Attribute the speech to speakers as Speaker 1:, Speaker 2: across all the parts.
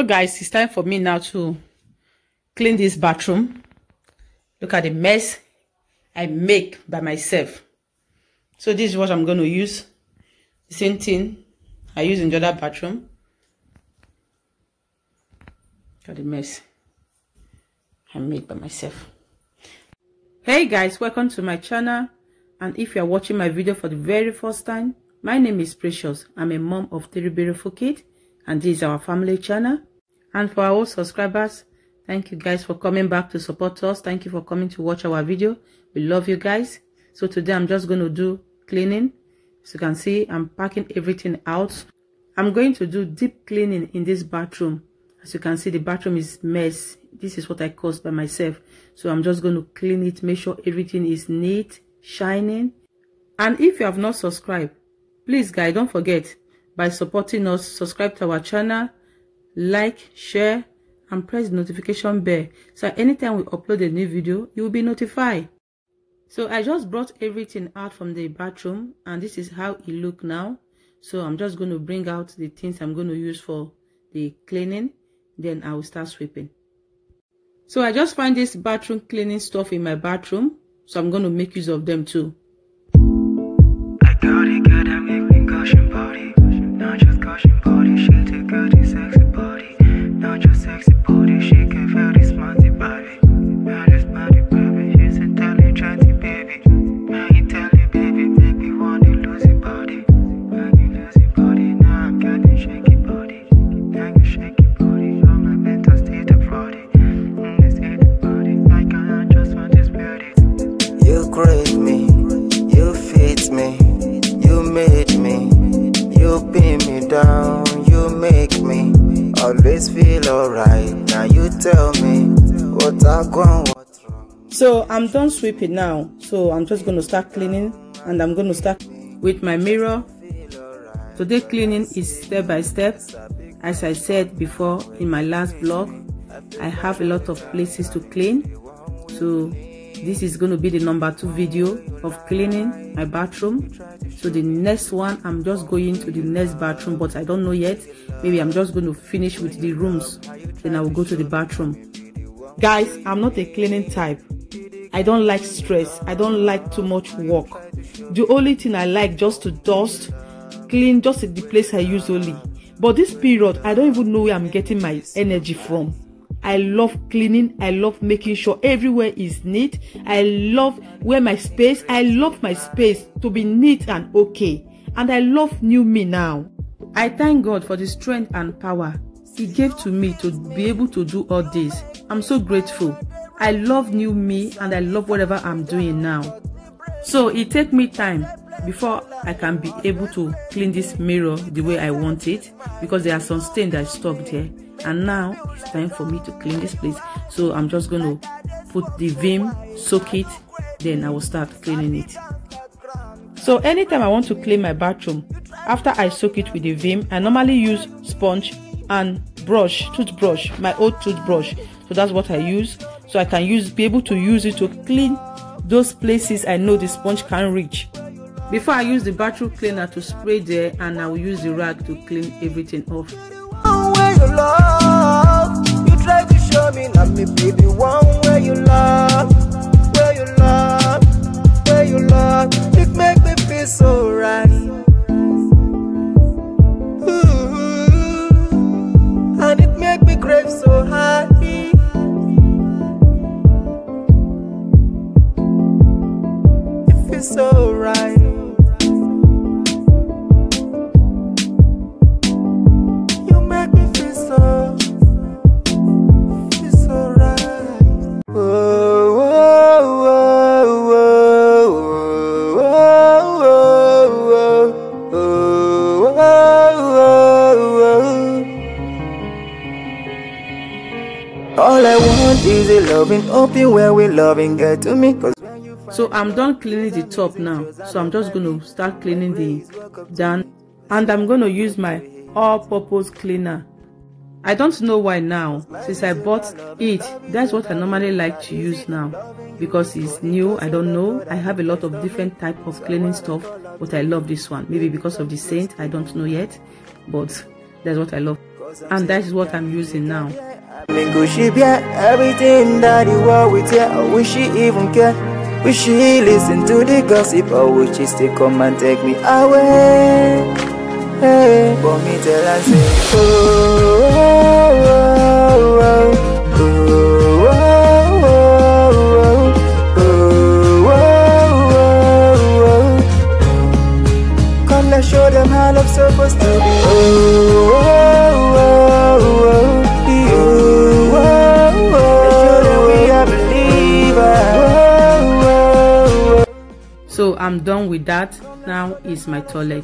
Speaker 1: So guys, it's time for me now to clean this bathroom. Look at the mess I make by myself. So this is what I'm going to use. The same thing I use in the other bathroom. Look at the mess I made by myself. Hey guys, welcome to my channel. And if you are watching my video for the very first time, my name is Precious. I'm a mom of 3 beautiful kids, and this is our family channel. And for our old subscribers, thank you guys for coming back to support us. Thank you for coming to watch our video. We love you guys. So today I'm just going to do cleaning. As you can see, I'm packing everything out. I'm going to do deep cleaning in this bathroom. As you can see, the bathroom is mess. This is what I caused by myself. So I'm just going to clean it, make sure everything is neat, shining. And if you have not subscribed, please guys, don't forget, by supporting us, subscribe to our channel, like, share, and press the notification bell, so anytime we upload a new video, you will be notified. So I just brought everything out from the bathroom, and this is how it looks now. So I'm just going to bring out the things I'm going to use for the cleaning, then I will start sweeping. So I just find this bathroom cleaning stuff in my bathroom, so I'm going to make use of them too.
Speaker 2: I got it, girl, that make me gushing body. Not just gushing body, she too good, it's sexy body. Not just sexy body, she can feel this smarty body. Feel this smarty baby, she's intelligent baby. Man, you tell you baby, make me want to lose your body. When you lose your body, now I'm getting shaky body. Now you shaky body, on my mental state of body. This state of body, I cannot just want this beauty. You create me, you fit me, you made me, you pin me down, you make me always feel alright. Now you tell me what I want, what's wrong.
Speaker 1: So I'm done sweeping now. So I'm just going to start cleaning, and I'm going to start with my mirror. Today cleaning is step by step. As I said before in my last vlog, I have a lot of places to clean. So this is going to be the number 2 video of cleaning my bathroom. So the next one, I'm just going to the next bathroom, but I don't know yet. Maybe I'm just going to finish with the rooms, then I will go to the bathroom. Guys, I'm not a cleaning type. I don't like stress. I don't like too much work. The only thing I like just to dust, clean just the place I usually. But this period, I don't even know where I'm getting my energy from. I love cleaning. I love making sure everywhere is neat. I love my space to be neat and okay. And I love new me now. I thank God for the strength and power He gave to me to be able to do all this. I'm so grateful. I love new me, and I love whatever I'm doing now. So it takes me time before I can be able to clean this mirror the way I want it, because there are some stains that stuck there. And now it's time for me to clean this place. So I'm just going to put the Vim, soak it, then I will start cleaning it. So anytime I want to clean my bathroom, after I soak it with the Vim, I normally use sponge and toothbrush, my old toothbrush. So that's what I use. So I can be able to use it to clean those places I know the sponge can't reach. Before I use the bathroom cleaner to spray there, and I will use the rag to clean everything off.
Speaker 2: You love, you try to show me not me baby one where you love, where you love, where you love. It make me feel so right. Ooh, and it make me crave so high. It feels so right. All I want is a loving, open where we loving get to me.
Speaker 1: So I'm done cleaning the top now. So I'm just going to start cleaning the down, and I'm going to use my all-purpose cleaner. I don't know why now, since I bought it. That's what I normally like to use now, because it's new. I don't know. I have a lot of different type of cleaning stuff, but I love this one. Maybe because of the scent, I don't know yet, but that's what I love. and that is what I'm using now.
Speaker 3: Could she be everything that you are with her? Or will she even care? Will she listen to the gossip? Or will she still come and take me away? Hey, for me tell her say, come let's show them how love's supposed to be.
Speaker 1: So I'm done with that. Now is my toilet.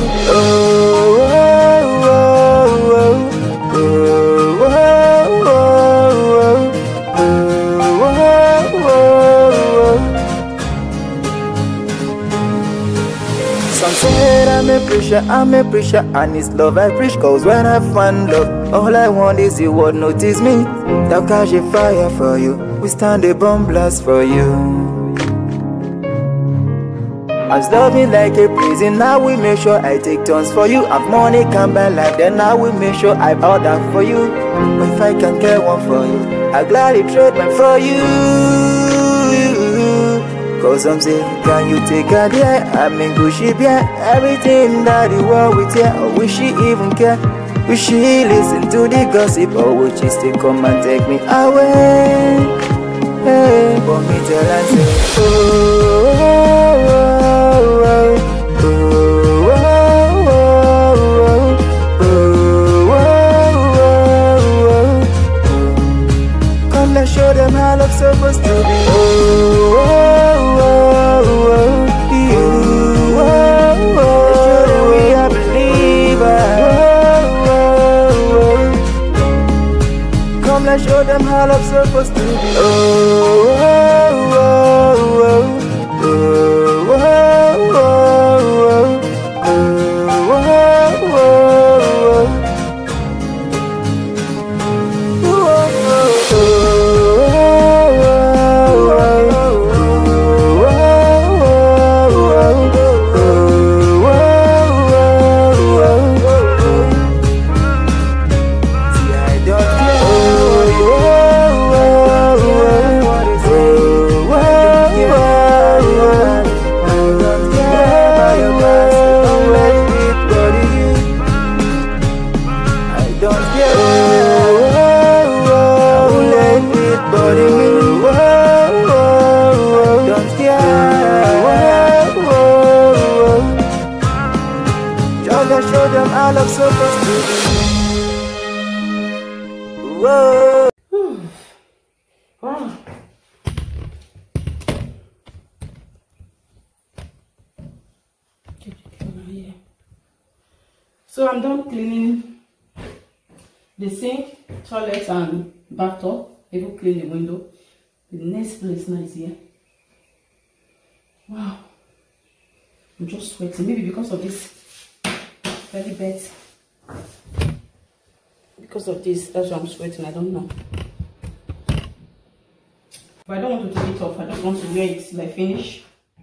Speaker 3: Some said I'm a preacher, and it's love I preach. Cause when I find love, all I want is you would notice me. Thou catch a fire for you, we stand a bomb blast for you. I'm loving like a prison, now we make sure I take turns for you. I've money come by life, then now we make sure I bow down for you. But if I can get one for you, I gladly trade mine for you. Cause I'm saying, can you take her there? I mean, could she be everything that you are with her? Or will she even care? Will she listen to the gossip? Or will she still come and take me away? Hey, for me tell her say, come let's show them how love's supposed to be. Show them how love's supposed to be. Show them how love's supposed to be. Whoa.
Speaker 1: Wow. So I'm done cleaning the sink, toilet, and bathtub. I will clean the window. The next place now is here. Wow. I'm just sweating. Maybe because of this very bad. Because of this, that's why I'm sweating. I don't know. But I don't want to take it off. I just want to wear it till I finish.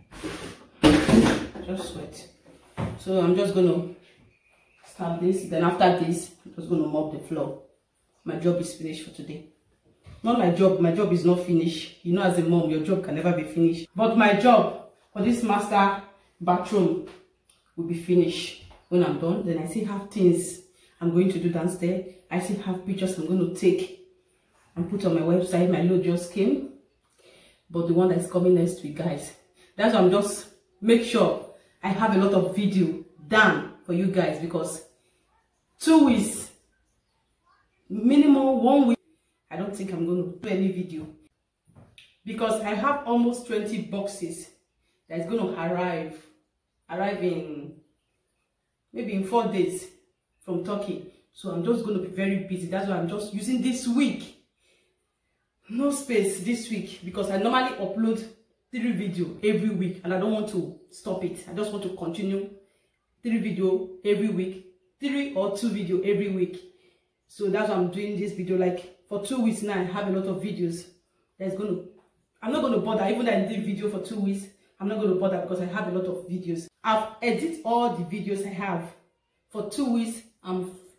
Speaker 1: Just sweat. So I'm just gonna start this. Then after this, I'm just gonna mop the floor. My job is finished for today. Not my job. My job is not finished. You know, as a mom, your job can never be finished. But my job for this master bathroom will be finished when I'm done. Then I still have things I'm going to do downstairs. I still have pictures I'm going to take and put on my website. My load just came, but the one that's coming next week, guys. That's why I'm just make sure I have a lot of video done for you guys, because 2 weeks, minimum 1 week, I don't think I'm going to do any video, because I have almost 20 boxes that's going to arrive in maybe in 4 days from Turkey. So I'm just going to be very busy. That's why I'm just using this week. No space this week, because I normally upload 3 videos every week and I don't want to stop it. I just want to continue 3 videos every week, 3 or 2 videos every week. So that's why I'm doing this video. Like for 2 weeks now, I have a lot of videos that's going to, I'm not going to bother. Even though I did video for 2 weeks, I'm not going to bother because I have a lot of videos. I've edited all the videos I have for 2 weeks. I'm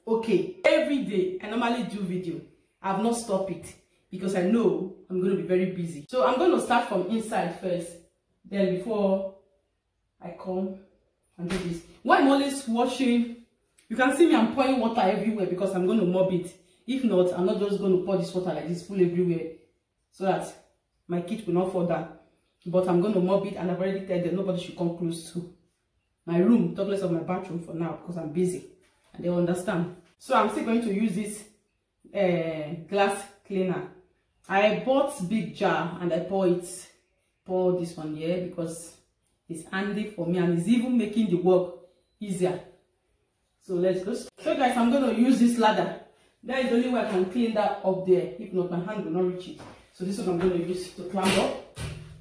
Speaker 1: Okay, every day I normally do video. I've not stopped it because I know I'm going to be very busy. So I'm going to start from inside first, then before I come and do this. When I'm always washing, you can see me, I'm pouring water everywhere because I'm going to mop it. If not, I'm not just going to pour this water like this full everywhere so that my kit will not fall down. But I'm going to mop it, and I've already told them nobody should come close to my room, talk less of my bathroom for now because I'm busy and they understand. So I'm still going to use this glass cleaner. I bought big jar and I pour this one here because it's handy for me and it's even making the work easier. So let's go. So guys, I'm going to use this ladder. That is the only way I can clean that up there. If not, my hand will not reach it. So this one I'm going to use to climb up.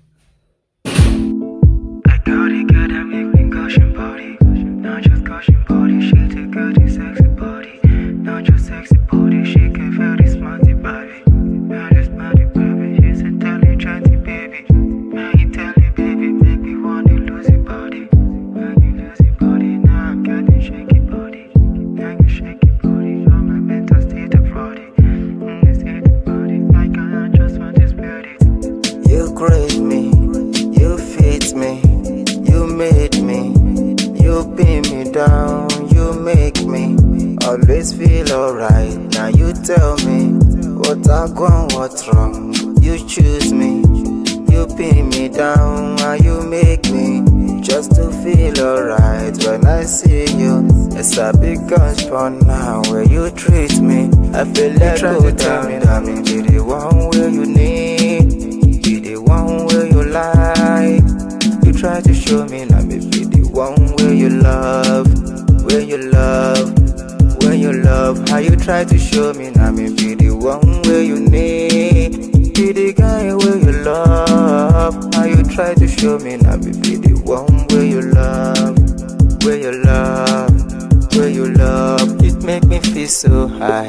Speaker 2: I got it, girl, that make me gushing body. Not just gushing body, she take good, this sexy body. Not just sexy body, she can feel this smarty body. Very smarty baby, she's intelligent baby. Man, you tell me baby, make me want to lose your body. When you lose your body, now I'm getting shaky body. Now you shaky body, from my mental state of body. This state of body, I cannot just want to spirit it.
Speaker 3: You create me, you fit me, you made me, you pin me down, you make me always feel alright. Now you tell me what I want, what's wrong. You choose me, you pin me down, and you make me just to feel alright. When I see you, it's a big gush for now. Where you treat me, I feel like go down, down. Be the one where you need, be the one where you like. You try to show me, now me be the one where you love, where you love, where you love. How you try to show me, now me be the one where you need, be the guy where you love. How you try to show me, now me be the one where you love, where you love, where you love. It make me feel so high,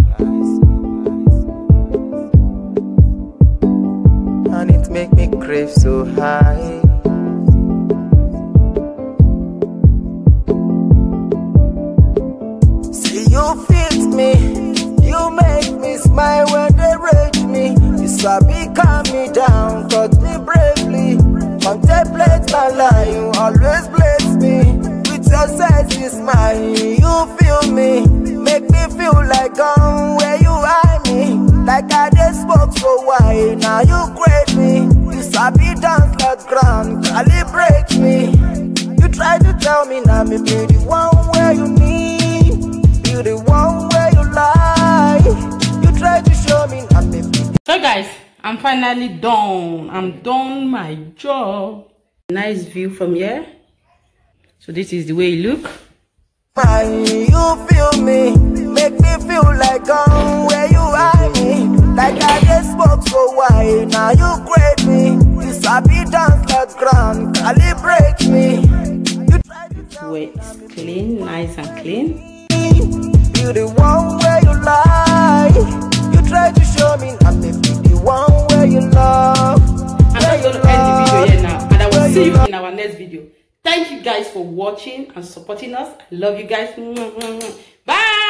Speaker 3: and it make me crave so high. You fit me, you make me smile when they rage me. You sabi calm me down, cut me bravely. Contemplate my life, you always bless me. With your sexy smile, you feel me, make me feel like where you eye me. Like I just spoke so wide, now you create me. You sabi dance like ground, calibrate me. You try to tell me now me be the one where you need, the one where you lie. You try to show me nothing.
Speaker 1: So guys, I'm finally done. I'm done my job. Nice view from here. So this is the way you look.
Speaker 3: You feel me, make me feel like where you eye me. Like I just spoke so wide, now you create me. You sabi dance like ground, calibrate me. You try to
Speaker 1: where it's clean, nice and clean.
Speaker 3: You the one where you lie. You try to show me I'm the one where you love.
Speaker 1: I'm just going to end the video here now, and I will see you in our next video. Thank you guys for watching and supporting us. I love you guys. Bye.